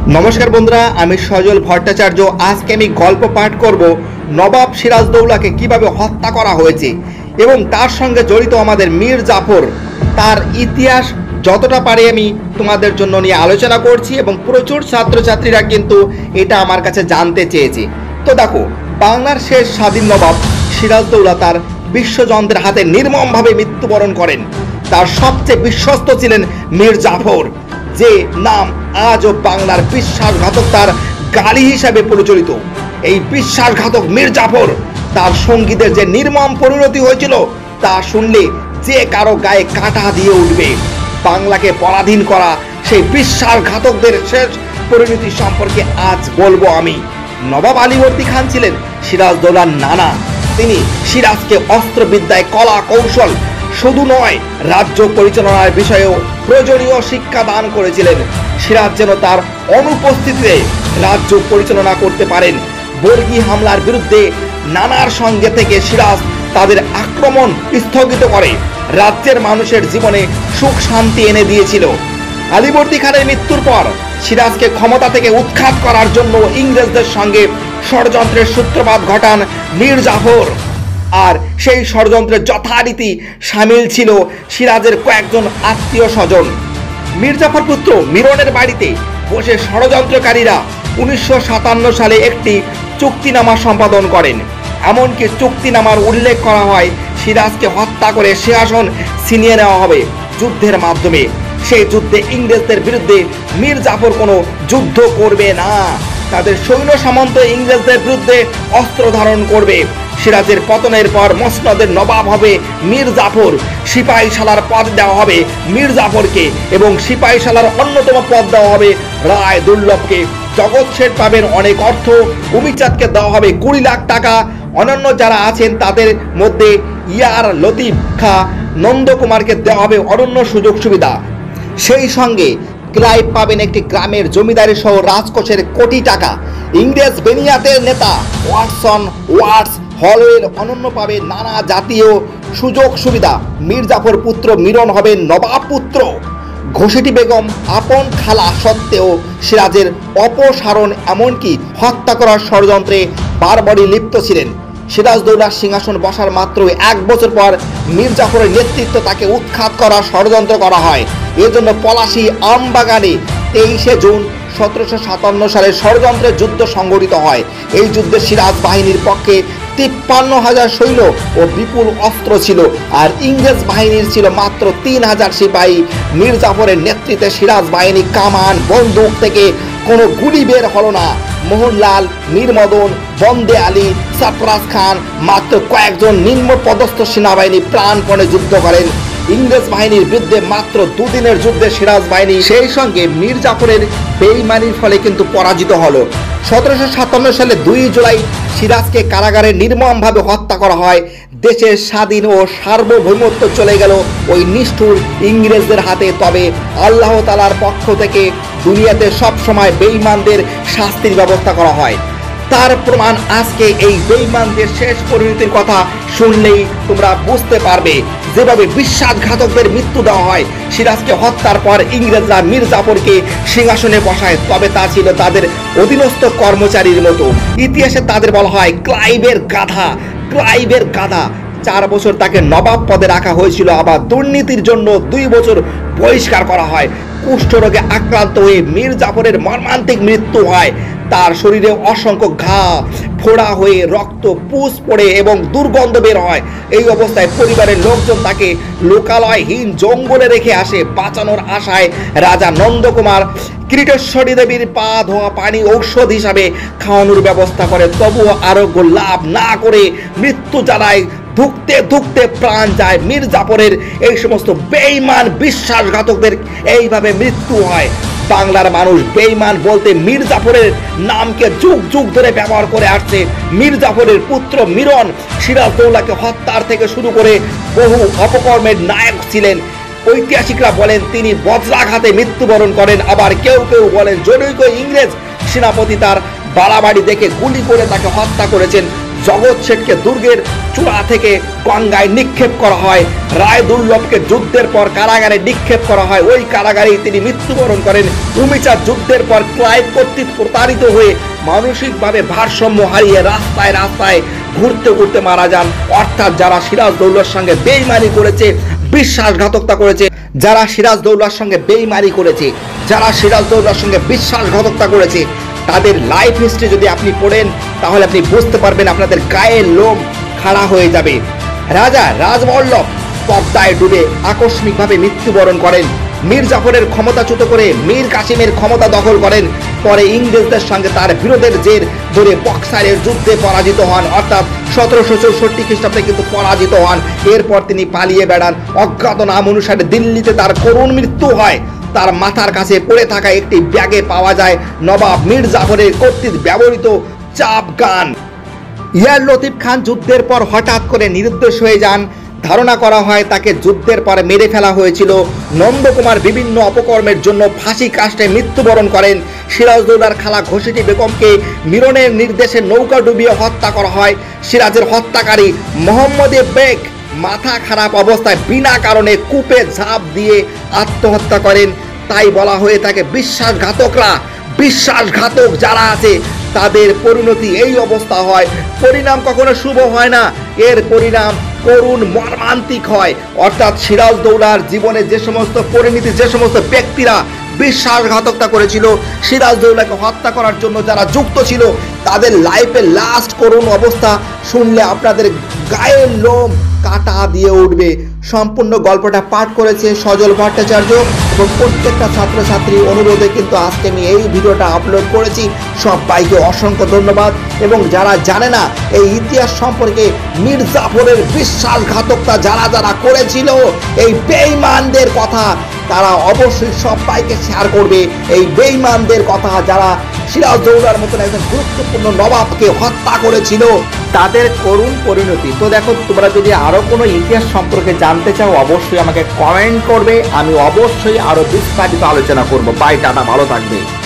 নমস্কার বন্ধুরা, আমি সজল ভট্টাচার্য। আজকে আমি গল্প পাঠ করব নবাব সিরাজদৌলাকে কিভাবে হত্যা করা হয়েছে এবং তার সঙ্গে জড়িত আমাদের মীর জাফর, তার ইতিহাস যতটা পারি আমি তোমাদের জন্য নিয়ে আলোচনা করছি এবং প্রচুর ছাত্রছাত্রীরা কিন্তু এটা আমার কাছে জানতে চেয়েছে। তো দেখো, বাংলার শেষ স্বাধীন নবাব সিরাজদৌলা তার বিশ্বযন্ত্রের হাতে নির্মমভাবে মৃত্যুবরণ করেন। তার সবচেয়ে বিশ্বস্ত ছিলেন মীর জাফর, যে নাম আজও বাংলার বিশ্বাসঘাতকতার গালি হিসাবে প্রচলিত। এই বিশ্বাসঘাতক মীর জাফর, তার সঙ্গীদের যে নির্মম পরিণতি হয়েছিল তা শুনলে যে কারো গায়ে কাঁটা দিয়ে উঠবে। বাংলাকে পরাধীন করা সেই বিশ্বাসঘাতকদের শেষ পরিণতি সম্পর্কে আজ বলবো আমি। নবাব আলীবর্দী খান ছিলেন সিরাজদৌলার নানা। তিনি সিরাজকে অস্ত্রবিদ্যায়, কলা কৌশল শুধু নয়, রাজ্য পরিচালনার বিষয়েও প্রয়োজনীয় শিক্ষা দান করেছিলেন। সিরাজ যেন তার অনুপস্থিতিতে রাজ্য পরিচালনা করতে পারেন। বর্গী হামলার বিরুদ্ধে নানার সঙ্গে থেকে সিরাজ তাদের আক্রমণ স্থগিত করে রাজ্যের মানুষের জীবনে সুখ শান্তি এনে দিয়েছিল। আলীবর্দী খানের মৃত্যুর পর সিরাজকে ক্ষমতা থেকে উৎখাত করার জন্য ইংরেজদের সঙ্গে ষড়যন্ত্রের সূত্রপাত ঘটান মীর জাফর। আর সেই ষড়যন্ত্রে যথারীতি সামিল ছিল সিরাজের কয়েকজন আত্মীয় স্বজন। মীর জাফর পুত্র মিরনের বাড়িতে বসে ষড়যন্ত্রকারীরা 1957 সালে একটি চুক্তিনামা সম্পাদন করেন। এমনকি চুক্তিনামার উল্লেখ করা হয় সিরাজকে হত্যা করে সিংহাসন ছিনিয়ে নেওয়া হবে যুদ্ধের মাধ্যমে। সেই যুদ্ধে ইংরেজদের বিরুদ্ধে মীর জাফর কোনো যুদ্ধ করবে না, তাদের সৈন্য সামন্ত ইংরেজদের বিরুদ্ধে অস্ত্র ধারণ করবে। সিরাজের পতনের পর মসনদের নবাব হবে মীর জাফর, সিপাহীশালার পদ দেওয়া হবে মীর জাফরকে এবং সিপাহীশালার অন্যতম পদ দেওয়া হবে রায় দুর্লভকে। জগৎ শেঠ পাবেন অনেক অর্থ, উমিচাঁদকে দেওয়া হবে 20 লাখ টাকা। অন্যান্য যারা আছেন তাদের মধ্যে ইয়ার লতিফ খা নন্দকুমারকে দেওয়া হবে অনন্য সুযোগ সুবিধা। সেই সঙ্গে ক্লাইভ পাবেন একটি গ্রামের জমিদারি সহ রাজকোষের কোটি টাকা। ইংরেজ বেনিয়াতের নেতা ওয়াটসন ওয়াটস হলওয়ের অনন্য পাবে নানা জাতীয় সুযোগ সুবিধা। মীর জাফর পুত্র মিরন হবেন নবাব পুত্র। ঘোষেটি বেগম আপন খালা সত্ত্বেও সিরাজের অপসারণ এমনকি হত্যা করার ষড়যন্ত্রে বারবারই লিপ্ত ছিলেন। সিরাজদৌলার সিংহাসন বসার মাত্র 1 বছর পর মীর জাফরের নেতৃত্ব তাকে উৎখাত করার ষড়যন্ত্র করা হয়। এজন্য পলাশী আমবাগানে 23 জুন 1757 সালে ষড়যন্ত্রের যুদ্ধ সংঘটিত হয়। এই যুদ্ধে সিরাজ বাহিনীর পক্ষে 53,000 সৈন্য ও বিপুল অস্ত্র ছিল, আর ইংরেজ বাহিনীর ছিল মাত্র 3,000 সিপাহী। মীর জাফরের নেতৃত্বে সিরাজ বাহিনী কামান বন্দুক থেকে কোনো গুলি বের হলো না। মোহনলাল, মীর মদন, বন্দে আলী, সাফরাজ খান মাত্র কয়েকজন নিম্ন পদস্থ সেনাবাহিনী প্রাণপণে যুদ্ধ করেন ইংরেজ বাহিনীর বিরুদ্ধে। মাত্র 2 দিনের যুদ্ধে সিরাজ বাহিনী সেই সঙ্গে মীর জাফরের বেইমানির ফলে কিন্তু পরাজিত হলো। 1757 সালে 2 জুলাই সিরাজকে কারাগারে নির্মমভাবে হত্যা করা হয়। দেশের স্বাধীন ও সার্বভৌমত্ব চলে গেল ওই নিষ্ঠুর ইংরেজদের হাতে। তবে আল্লাহ তাআলার পক্ষ থেকে দুনিয়াতে সবসময় বেঈমানদের শাস্তির ব্যবস্থা করা হয়। তার প্রমাণ আজকে এই বেঈমানদের শেষ পরিণতির কথা শুনলেই তোমরা বুঝতে পারবে। যেভাবে বিশ্বাসঘাতকদের মৃত্যু দেওয়া হয়, সিরাজকে হত্যার পর ইংরেজরা মীর জাফরকে সিংহাসনে বসায়, তবে তা ছিল তাদের অধীনস্থ কর্মচারীর মতো। ইতিহাসে তাদের বলা হয় ক্লাইভের গাধা। ক্লাইভের গাধা। 4 বছর তাকে নবাব পদে রাখা হয়েছিল, আবার দুর্নীতির জন্য 2 বছর বহিষ্কার করা হয়। কুষ্ঠরোগে আক্রান্ত হয়ে মীর জাফরের মর্মান্তিক মৃত্যু হয়। তার শরীরে অসংখ্য ঘা, ফোড়া হয়ে রক্ত পুষ পড়ে এবং দুর্গন্ধ বের হয়। এই অবস্থায় পরিবারের লোকজন তাকে লোকালয়হীন জঙ্গলে রেখে আসে। বাঁচানোর আশায় রাজা নন্দকুমার কিরিটেশ্বরী দেবীর পা ধোয়া পানি ঔষধ হিসাবে খাওয়ানোর ব্যবস্থা করে। তবুও আরোগ্য লাভ না করে মৃত্যু জ্বালায় ধুকতে ধুকতে প্রাণ যায় মীর জাফরের। এই সমস্ত বেঈমান বিশ্বাসঘাতকদের এইভাবে মৃত্যু হয়। বাংলার মানুষ বেঈমান বলতে মীর জাফরের নামকে যুগ যুগ ধরে ব্যবহার করে আসছে। মীর জাফরের পুত্র মিরন সিরাজদৌলাকে হত্যার থেকে শুরু করে বহু অপকর্মের নায়ক ছিলেন। ঐতিহাসিকরা বলেন তিনি বজ্রাঘাতে মৃত্যুবরণ করেন, আবার কেউ কেউ বলেন জনৈক ইংরেজ সেনাপতি তার বাড়াবাড়ি দেখে গুলি করে তাকে হত্যা করেছেন। জগৎ শেঠকে দুর্গের চূড়া থেকে গঙ্গায় নিক্ষেপ করা হয়। রায় দুর্লভকে যুদ্ধের পর কারাগারে নিক্ষেপ করা হয়। ওই কারাগারেই তিনি মৃত্যুবরণ করেন। উমিচার যুদ্ধের পর ক্লাইভ কর্তৃক প্রতারিত হয়ে মানসিকভাবে ভারসাম্য হারিয়ে রাস্তায় রাস্তায় ঘুরতে ঘুরতে মারা যান। অর্থাৎ যারা সিরাজদৌল্লার সঙ্গে বেইমানি করেছে, বিশ্বাসঘাতকতা করেছে, যারা সিরাজদৌল্লার সঙ্গে বেইমানি করেছে, যারা সিরাজদৌল্লার সঙ্গে বিশ্বাসঘাতকতা করেছে, তাদের লাইফ হিস্ট্রি যদি আপনি পড়েন তাহলে আপনি বুঝতে পারবেন, আপনাদের গায়ের লোম খাড়া হয়ে যাবে। রাজা রাজবল্লভ পদ্মায় ডুবে আকস্মিকভাবে মৃত্যুবরণ করেন। মীর জাফরের ক্ষমতাচ্যুত করে মীর কাসিমের ক্ষমতা দখল করেন। পরে ইংরেজদের সঙ্গে তার বিরোধের জের ধরে বক্সারের যুদ্ধে পরাজিত হন, অর্থাৎ 1764 খ্রিস্টাব্দে কিন্তু পরাজিত হন। এরপর তিনি পালিয়ে বেড়ান। অজ্ঞাত নাম অনুসারে দিল্লিতে তার করুণ মৃত্যু হয়। তার মাথার কাছে পড়ে থাকা একটি ব্যাগে পাওয়া যায় নবাব মীর জাফরের কর্তৃক ব্যবহৃত চাপ গান। ইয়ার লতিফ খান যুদ্ধের পর হঠাৎ করে নিরুদ্দেশ হয়ে যান। ধারণা করা হয় তাকে যুদ্ধের পর মেরে ফেলা হয়েছিল। নন্দকুমার বিভিন্ন অপকর্মের জন্য ফাঁসি কাস্টে মৃত্যুবরণ করেন। সিরাজদৌল্লার খালা ঘোষেটি বেগমকে মিরনের নির্দেশে নৌকা ডুবিয়ে হত্যা করা হয়। সিরাজের হত্যাকারী মোহাম্মদ বেগ মাথা খারাপ অবস্থায় বিনা কারণে কূপে ঝাঁপ দিয়ে আত্মহত্যা করেন। তাই বলা হয়ে থাকে বিশ্বাসঘাতকরা, বিশ্বাসঘাতক যারা আছে তাদের পরিণতি এই অবস্থা হয়। পরিণাম কখনো শুভ হয় না, এর পরিণাম করুণ মর্মান্তিক হয়। অর্থাৎ সিরাজদৌল্লার জীবনে যে সমস্ত পরিণতি, যে সমস্ত ব্যক্তিরা বিশ্বাসঘাতকতা করেছিল, সিরাজদৌল্লাকে হত্যা করার জন্য যারা যুক্ত ছিল, তাদের লাইফের লাস্ট করুণ অবস্থা শুনলে আপনাদের গায়ের লোম কাটা দিয়ে উঠবে। সম্পূর্ণ গল্পটা পাঠ করেছে সজল ভট্টাচার্য এবং প্রত্যেকটা ছাত্রছাত্রী অনুরোধে কিন্তু আজকে আমি এই ভিডিওটা আপলোড করেছি। সবাইকে অসংখ্য ধন্যবাদ। এবং যারা জানে না এই ইতিহাস সম্পর্কে, মীর জাফরের বিশ্বাসঘাতকতা যারা যারা করেছিল, এই বেঈমানদের কথা তারা অবশ্যই সবাইকে শেয়ার করবে। এই বেঈমানদের কথা যারা সিরাজদৌল্লার মতন একজন গুরুত্বপূর্ণ নবাবকে হত্যা করেছিল, তাদের করুণ পরিণতি। তো দেখো, তোমরা যদি আরো কোনো ইতিহাস সম্পর্কে জানতে চাও অবশ্যই আমাকে কমেন্ট করবে, আমি অবশ্যই আরো বিস্তারিত আলোচনা করব। বাই, টাটা, ভালো থাকবে।